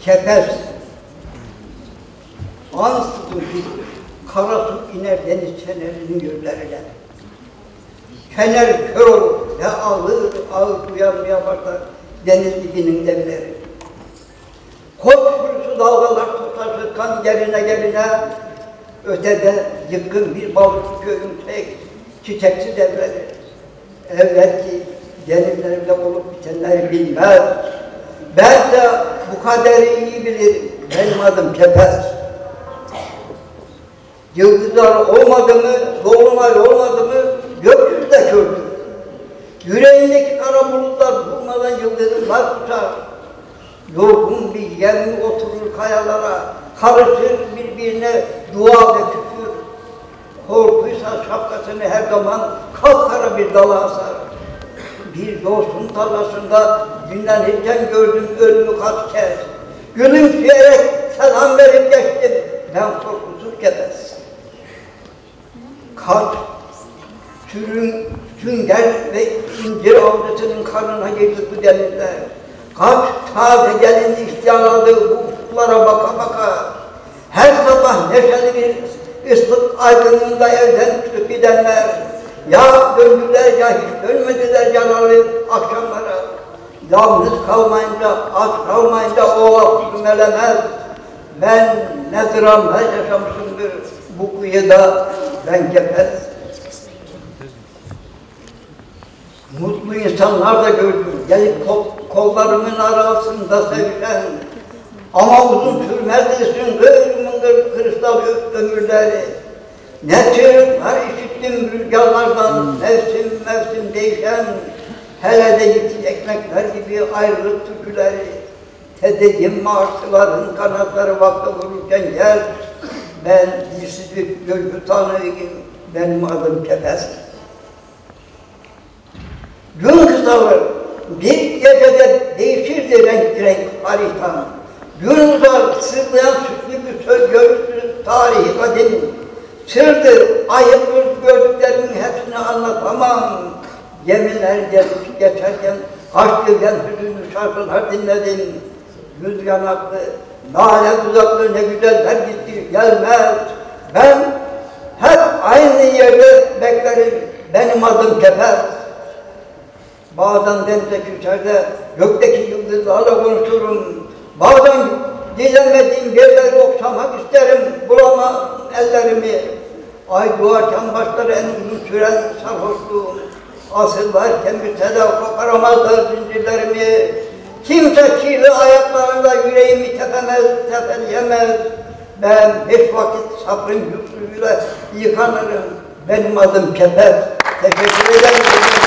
Kepez. Ansızın bir kara su iner deniz fenerinin göllerine. Fener kör olur ve ağır ağır uyanmaya başlar deniz dibinin demleri. Koşkurusu dalgalar tutar kan geline ötede yıkın bir balık köyün tek çiçeksiz evleri. Evvelki denizlerinde olup bitenleri bilmez. Ben de bu kaderi iyi bilirim. Benim adım Kepez. Yıldızlar olmadı mı, dolunay olmadı mı, gökyüzü kördür. Yüreğindeki kara bulutlar durmadan yıldızlar tutar. Yorgun bir yemi oturur kayalara, karışır birbirine dua ve küfür. Korkuysa şapkasını her zaman kapkara bir dala asar. Bir yosun tarlasında dinlenirken gördüm ölümü kaç kez. Gülümseyerek selam verip geçtim, ben korkusuz Kepez. Kaç sünger ve incir avcısının karnına girdi bu denizler. Kaç taze gelin ihtiyar aldığı bu ufuklara baka baka. Her sabah neşeli bir ıslık aydınlığında evden çıkıp gidenler. Ya döndüler ya hiç dönmediler yaralı akşamlara. Yalnız kalmayınca, aç kalmayınca o vakit melemez. Ben ne dramlar yaşamışımdır bu kuyuda ben Kepez. Mutlu insanlar da gördüm, gelip kollarımın arasında sevişen. Ama uzun sürmezdi süngür mıngır kristal ömürleri. Ne çığlıklar işittim rüzgarlardan, mevsim mevsim değişen. Hele de yitik ekmekler gibi ayrılık türküleri. Tedirgin martıların kanatları vakta vururken gel. Ben dilsiz bir gölgü tanığıyım, benim adım Kepez. Gün kısalır, bir gecede değişirdi renk haritan. Gün uzar, sırlayan sütlü bir söz görürsün tarihi kadim. Sırdır, ayıptır gördüklerimin hepsini anlatamam. Gemiler gelip geçerken, haşlıken hüzünlü şarkılar dinledim. Yüz yanaklı, lale dudaklı ne güzeller gitti gelmez. Ben hep aynı yerde beklerim, benim adım Kepez. Bazen denize küçerde gökteki yıldızlarla konuşurum. Bazen gidemediğim yerleri okşamak isterim, bulamam ellerimi. Ay doğarken başlar en uzun süren sarhoşluğum. Asıl varken bitse de koparamazlar zincirlerimi. Kimse kirli ayaklarıyla yüreğimi tepeleyemez. Ben 5 vakit sabrın yüklüğüyle yıkanırım. Benim adım Kepez. Teşekkür ederim.